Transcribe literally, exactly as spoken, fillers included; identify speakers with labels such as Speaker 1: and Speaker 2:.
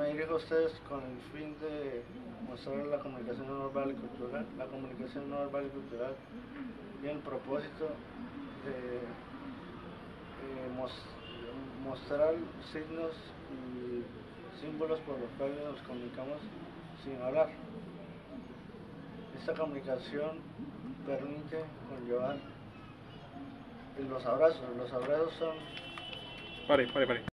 Speaker 1: me dirijo a ustedes con el fin de mostrar la comunicación no verbal y cultural. La comunicación no verbal y cultural tiene el propósito de eh, mos mostrar signos y símbolos por los cuales nos comunicamos sin hablar. Esta comunicación permite conllevar los abrazos. Los abrazos son
Speaker 2: Pare, pare, pare.